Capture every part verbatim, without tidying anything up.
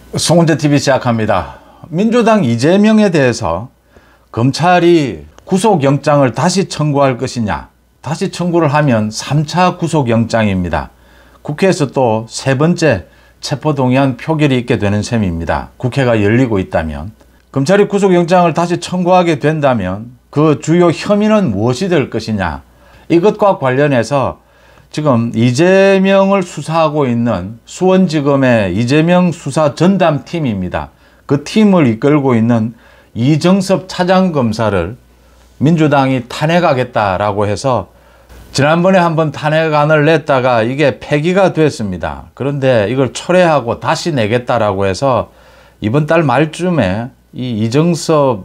송은재티비 시작합니다. 민주당 이재명에 대해서 검찰이 구속영장을 다시 청구할 것이냐, 다시 청구를 하면 삼 차 구속영장입니다. 국회에서 또 세 번째 체포동의안 표결이 있게 되는 셈입니다. 국회가 열리고 있다면. 검찰이 구속영장을 다시 청구하게 된다면 그 주요 혐의는 무엇이 될 것이냐, 이것과 관련해서 지금 이재명을 수사하고 있는 수원지검의 이재명 수사 전담팀입니다. 그 팀을 이끌고 있는 이정섭 차장검사를 민주당이 탄핵하겠다라고 해서 지난번에 한번 탄핵안을 냈다가 이게 폐기가 됐습니다. 그런데 이걸 철회하고 다시 내겠다라고 해서 이번 달 말쯤에 이 이정섭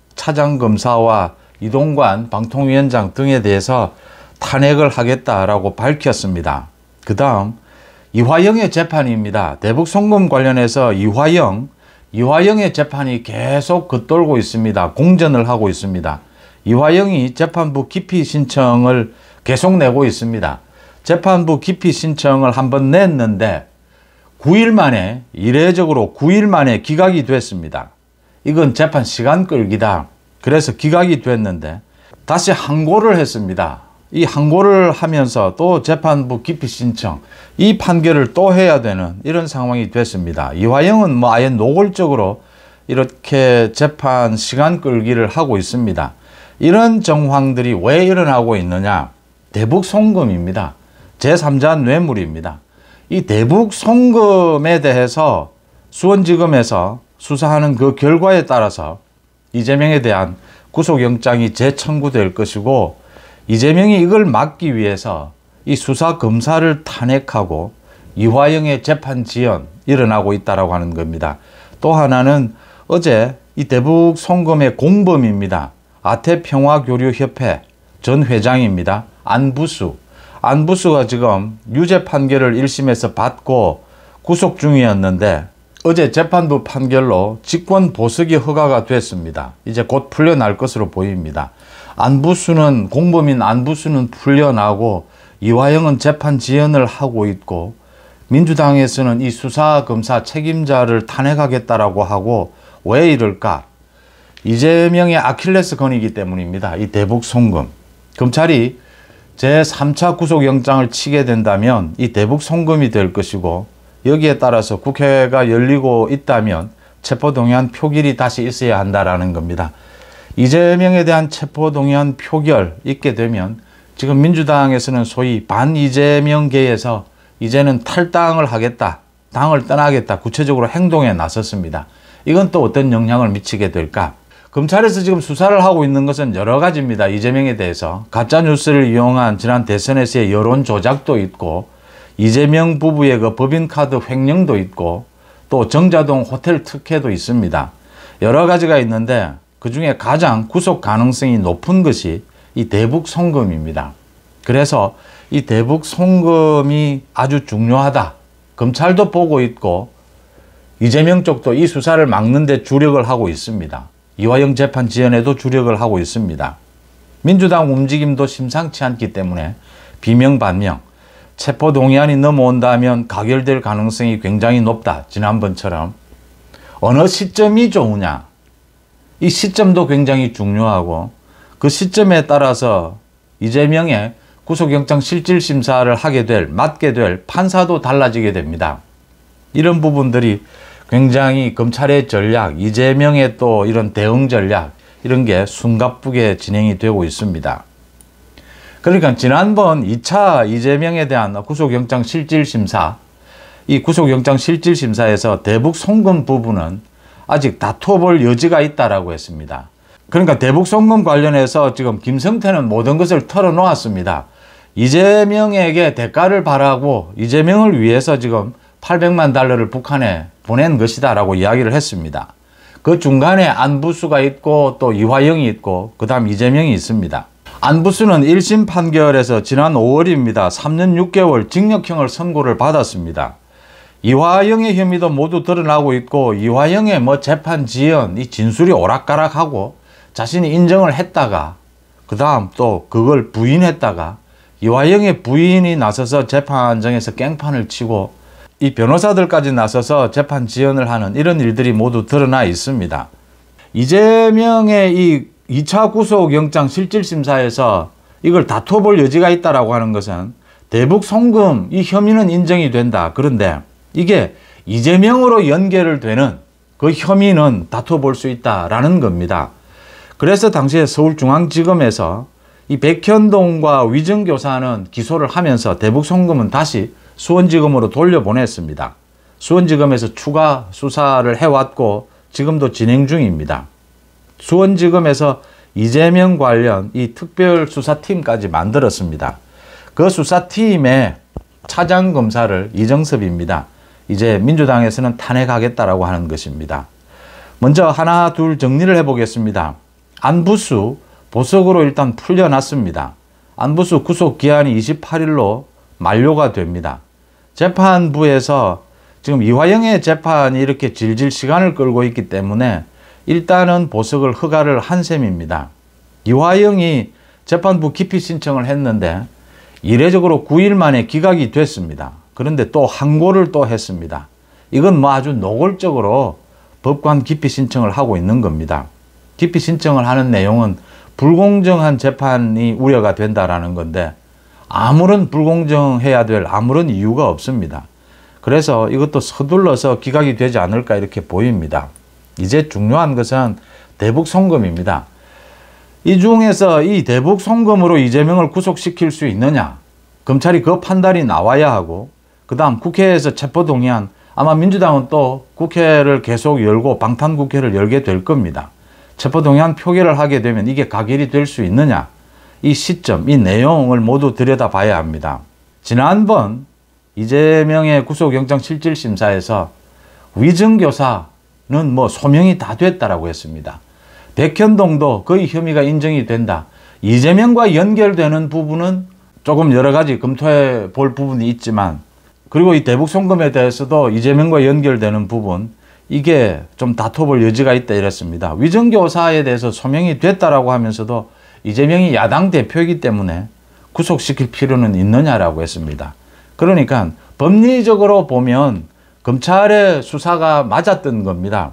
차장검사와 이동관 방통위원장 등에 대해서 탄핵을 하겠다라고 밝혔습니다. 그 다음 이화영의 재판입니다. 대북 송금 관련해서 이화영, 이화영의 재판이 계속 겉돌고 있습니다. 공전을 하고 있습니다. 이화영이 재판부 기피 신청을 계속 내고 있습니다. 재판부 기피 신청을 한번 냈는데 구 일 만에, 이례적으로 구 일 만에 기각이 됐습니다. 이건 재판 시간 끌기다. 그래서 기각이 됐는데 다시 항고를 했습니다. 이 항고를 하면서 또 재판부 기피 신청, 이 판결을 또 해야 되는 이런 상황이 됐습니다. 이화영은 뭐 아예 노골적으로 이렇게 재판 시간 끌기를 하고 있습니다. 이런 정황들이 왜 일어나고 있느냐? 대북 송금입니다. 제삼 자 뇌물입니다. 이 대북 송금에 대해서 수원지검에서 수사하는 그 결과에 따라서 이재명에 대한 구속영장이 재청구될 것이고, 이재명이 이걸 막기 위해서 이 수사검사를 탄핵하고 이화영의 재판 지연 일어나고 있다고 하는 겁니다. 또 하나는 어제 이 대북 송금의 공범입니다. 아태평화교류협회 전 회장입니다. 안부수. 안부수가 지금 유죄 판결을 일 심에서 받고 구속 중이었는데 어제 재판부 판결로 직권 보석이 허가가 됐습니다. 이제 곧 풀려날 것으로 보입니다. 안부수는, 공범인 안부수는 풀려나고 이화영은 재판 지연을 하고 있고, 민주당에서는 이 수사검사 책임자를 탄핵하겠다라고 하고, 왜 이럴까? 이재명의 아킬레스건이기 때문입니다. 이 대북 송금. 검찰이 제삼 차 구속영장을 치게 된다면 이 대북 송금이 될 것이고, 여기에 따라서 국회가 열리고 있다면 체포동의안 표결이 다시 있어야 한다라는 겁니다. 이재명에 대한 체포동의안 표결 있게 되면 지금 민주당에서는 소위 반이재명계에서 이제는 탈당을 하겠다, 당을 떠나겠다, 구체적으로 행동에 나섰습니다. 이건 또 어떤 영향을 미치게 될까? 검찰에서 지금 수사를 하고 있는 것은 여러 가지입니다. 이재명에 대해서 가짜뉴스를 이용한 지난 대선에서의 여론 조작도 있고, 이재명 부부의 그 법인카드 횡령도 있고, 또 정자동 호텔 특혜도 있습니다. 여러 가지가 있는데 그 중에 가장 구속 가능성이 높은 것이 이 대북 송금입니다. 그래서 이 대북 송금이 아주 중요하다. 검찰도 보고 있고 이재명 쪽도 이 수사를 막는 데 주력을 하고 있습니다. 이화영 재판 지연에도 주력을 하고 있습니다. 민주당 움직임도 심상치 않기 때문에 비명반명, 체포동의안이 넘어온다면 가결될 가능성이 굉장히 높다. 지난번처럼. 어느 시점이 좋으냐? 이 시점도 굉장히 중요하고, 그 시점에 따라서 이재명의 구속영장 실질심사를 하게 될, 맡게 될 판사도 달라지게 됩니다. 이런 부분들이 굉장히 검찰의 전략, 이재명의 또 이런 대응 전략, 이런 게 숨가쁘게 진행이 되고 있습니다. 그러니까 지난번 이 차 이재명에 대한 구속영장 실질심사, 이 구속영장 실질심사에서 대북 송금 부분은 아직 다퉈볼 여지가 있다라고 했습니다. 그러니까 대북 송금 관련해서 지금 김성태는 모든 것을 털어놓았습니다. 이재명에게 대가를 바라고 이재명을 위해서 지금 팔백만 달러를 북한에 보낸 것이다 라고 이야기를 했습니다. 그 중간에 안부수가 있고 또 이화영이 있고 그 다음 이재명이 있습니다. 안부수는 일 심 판결에서 지난 오월입니다. 삼 년 육 개월 징역형을 선고를 받았습니다. 이화영의 혐의도 모두 드러나고 있고, 이화영의 뭐 재판 지연, 이 진술이 오락가락하고 자신이 인정을 했다가 그 다음 또 그걸 부인했다가 이화영의 부인이 나서서 재판정에서 깽판을 치고 이 변호사들까지 나서서 재판 지연을 하는 이런 일들이 모두 드러나 있습니다. 이재명의 이 이 차 구속영장 실질심사에서 이걸 다퉈볼 여지가 있다라고 하는 것은 대북 송금 이 혐의는 인정이 된다. 그런데 이게 이재명으로 연결을 되는 그 혐의는 다퉈볼 수 있다라는 겁니다. 그래서 당시에 서울중앙지검에서 이 백현동과 위증교사는 기소를 하면서 대북 송금은 다시 수원지검으로 돌려보냈습니다. 수원지검에서 추가 수사를 해왔고 지금도 진행 중입니다. 수원지검에서 이재명 관련 이 특별수사팀까지 만들었습니다. 그 수사팀의 차장검사를 이정섭입니다. 이제 민주당에서는 탄핵하겠다라고 하는 것입니다. 먼저 하나 둘 정리를 해보겠습니다. 안부수 보석으로 일단 풀려났습니다. 안부수 구속기한이 이십팔 일로 만료가 됩니다. 재판부에서 지금 이화영의 재판이 이렇게 질질 시간을 끌고 있기 때문에 일단은 보석을 허가를 한 셈입니다. 이화영이 재판부 기피 신청을 했는데 이례적으로 구 일 만에 기각이 됐습니다. 그런데 또 항고를 또 했습니다. 이건 뭐 아주 노골적으로 법관 기피 신청을 하고 있는 겁니다. 기피 신청을 하는 내용은 불공정한 재판이 우려가 된다라는 건데 아무런 불공정해야 될 아무런 이유가 없습니다. 그래서 이것도 서둘러서 기각이 되지 않을까 이렇게 보입니다. 이제 중요한 것은 대북 송금입니다. 이 중에서 이 대북 송금으로 이재명을 구속시킬 수 있느냐? 검찰이 그 판단이 나와야 하고 그 다음 국회에서 체포동의안 아마 민주당은 또 국회를 계속 열고 방탄국회를 열게 될 겁니다. 체포동의안 표결을 하게 되면 이게 가결이 될 수 있느냐? 이 시점, 이 내용을 모두 들여다봐야 합니다. 지난번 이재명의 구속영장 실질심사에서 위증교사는 뭐 소명이 다 됐다라고 했습니다. 백현동도 거의 혐의가 인정이 된다. 이재명과 연결되는 부분은 조금 여러 가지 검토해 볼 부분이 있지만 그리고 이 대북 송금에 대해서도 이재명과 연결되는 부분 이게 좀 다퉈볼 여지가 있다 이랬습니다. 위증교사에 대해서 소명이 됐다라고 하면서도 이재명이 야당 대표이기 때문에 구속시킬 필요는 있느냐라고 했습니다. 그러니까 법리적으로 보면 검찰의 수사가 맞았던 겁니다.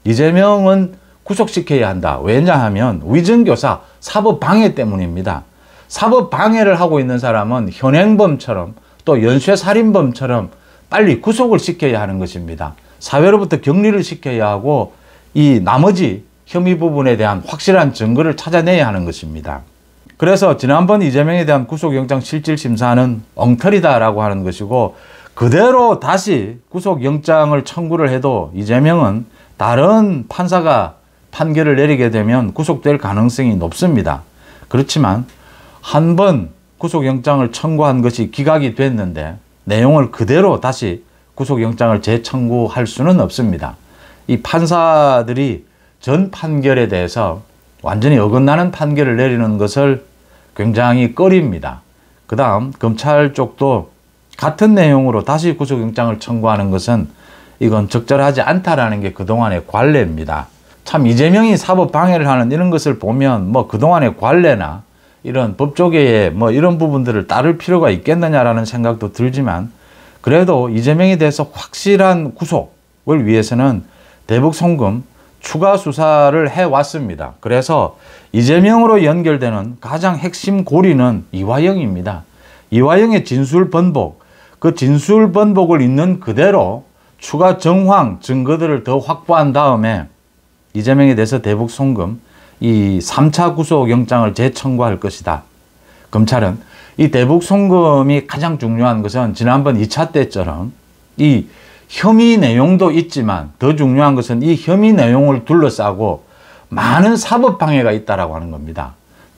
이재명은 구속시켜야 한다. 왜냐하면 위증교사 사법방해 때문입니다. 사법방해를 하고 있는 사람은 현행범처럼 또 연쇄살인범처럼 빨리 구속을 시켜야 하는 것입니다. 사회로부터 격리를 시켜야 하고 이 나머지 혐의 부분에 대한 확실한 증거를 찾아내야 하는 것입니다. 그래서 지난번 이재명에 대한 구속영장 실질심사는 엉터리다라고 하는 것이고 그대로 다시 구속영장을 청구를 해도 이재명은 다른 판사가 판결을 내리게 되면 구속될 가능성이 높습니다. 그렇지만 한 번 구속영장을 청구한 것이 기각이 됐는데 내용을 그대로 다시 구속영장을 재청구할 수는 없습니다. 이 판사들이 전 판결에 대해서 완전히 어긋나는 판결을 내리는 것을 굉장히 꺼립니다. 그 다음 검찰 쪽도 같은 내용으로 다시 구속영장을 청구하는 것은 이건 적절하지 않다라는 게 그동안의 관례입니다. 참 이재명이 사법방해를 하는 이런 것을 보면 뭐 그동안의 관례나 이런 법조계의 뭐 이런 부분들을 따를 필요가 있겠느냐라는 생각도 들지만 그래도 이재명에 대해서 확실한 구속을 위해서는 대북 송금 추가 수사를 해왔습니다. 그래서 이재명으로 연결되는 가장 핵심 고리는 이화영입니다. 이화영의 진술 번복, 그 진술 번복을 있는 그대로 추가 정황, 증거들을 더 확보한 다음에 이재명에 대해서 대북 송금, 이 삼 차 구속영장을 재청구할 것이다. 검찰은 이 대북 송금이 가장 중요한 것은 지난번 이 차 때처럼 이 혐의 내용도 있지만 더 중요한 것은 이 혐의 내용을 둘러싸고 많은 사법방해가 있다라고 하는 겁니다.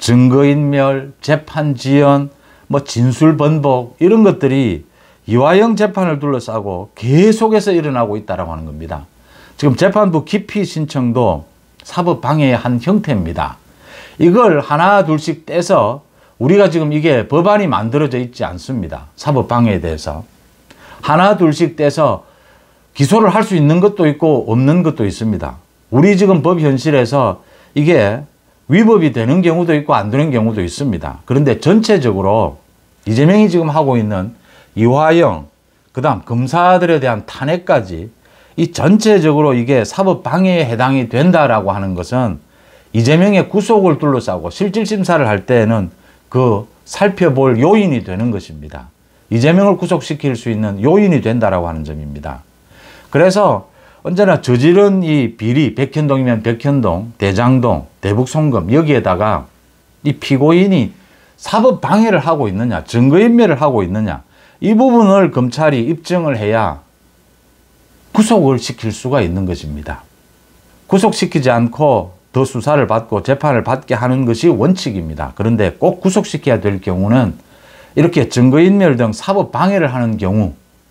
증거인멸, 재판지연, 뭐 진술번복 이런 것들이 이화영 재판을 둘러싸고 계속해서 일어나고 있다라고 하는 겁니다. 지금 재판부 기피 신청도 사법방해의 한 형태입니다. 이걸 하나 둘씩 떼서 우리가 지금 이게 법안이 만들어져 있지 않습니다. 사법방해에 대해서. 하나 둘씩 떼서 기소를 할 수 있는 것도 있고 없는 것도 있습니다. 우리 지금 법 현실에서 이게 위법이 되는 경우도 있고 안 되는 경우도 있습니다. 그런데 전체적으로 이재명이 지금 하고 있는 이화영 그 다음 검사들에 대한 탄핵까지 이 전체적으로 이게 사법방해에 해당이 된다라고 하는 것은 이재명의 구속을 둘러싸고 실질심사를 할 때에는 그 살펴볼 요인이 되는 것입니다. 이재명을 구속시킬 수 있는 요인이 된다라고 하는 점입니다. 그래서 언제나 저지른 이 비리, 백현동이면 백현동, 대장동, 대북송금 여기에다가 이 피고인이 사법 방해를 하고 있느냐, 증거인멸을 하고 있느냐, 이 부분을 검찰이 입증을 해야 구속을 시킬 수가 있는 것입니다. 구속시키지 않고 더 수사를 받고 재판을 받게 하는 것이 원칙입니다. 그런데 꼭 구속시켜야 될 경우는 이렇게 증거인멸 등 사법 방해를 하는 경우,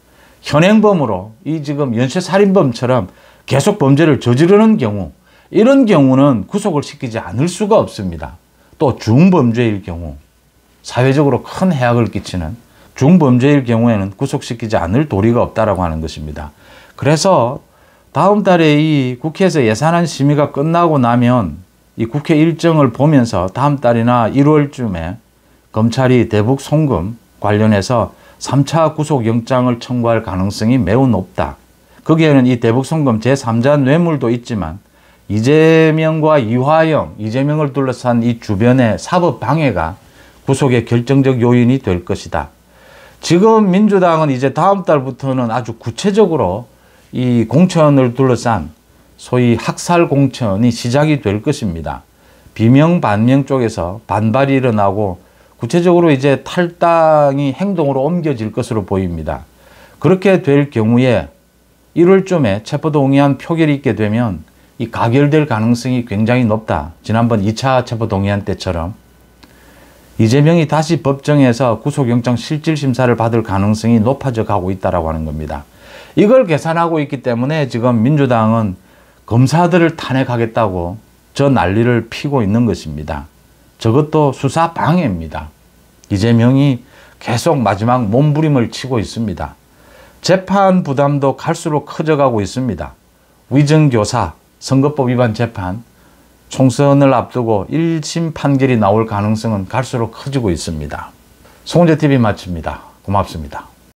현행범으로 이 지금 연쇄살인범처럼 계속 범죄를 저지르는 경우, 이런 경우는 구속을 시키지 않을 수가 없습니다. 또 중범죄일 경우, 사회적으로 큰 해악을 끼치는 중범죄일 경우에는 구속시키지 않을 도리가 없다라고 하는 것입니다. 그래서 다음 달에 이 국회에서 예산안 심의가 끝나고 나면 이 국회 일정을 보면서 다음 달이나 일월쯤에 검찰이 대북 송금 관련해서 삼 차 구속영장을 청구할 가능성이 매우 높다. 거기에는 이 대북 송금 제삼자 뇌물도 있지만 이재명과 이화영, 이재명을 둘러싼 이 주변의 사법 방해가 구속의 결정적 요인이 될 것이다. 지금 민주당은 이제 다음 달부터는 아주 구체적으로 이 공천을 둘러싼 소위 학살 공천이 시작이 될 것입니다. 비명 반명 쪽에서 반발이 일어나고 구체적으로 이제 탈당이 행동으로 옮겨질 것으로 보입니다. 그렇게 될 경우에 일월쯤에 체포동의안 표결이 있게 되면 이 가결될 가능성이 굉장히 높다. 지난번 이 차 체포동의안 때처럼 이재명이 다시 법정에서 구속영장 실질심사를 받을 가능성이 높아져 가고 있다고 하는 겁니다. 이걸 계산하고 있기 때문에 지금 민주당은 검사들을 탄핵하겠다고 저 난리를 피고 있는 것입니다. 저것도 수사 방해입니다. 이재명이 계속 마지막 몸부림을 치고 있습니다. 재판 부담도 갈수록 커져가고 있습니다. 위정교사, 선거법 위반 재판, 총선을 앞두고 일 심 판결이 나올 가능성은 갈수록 커지고 있습니다. 송은재티비 마칩니다. 고맙습니다.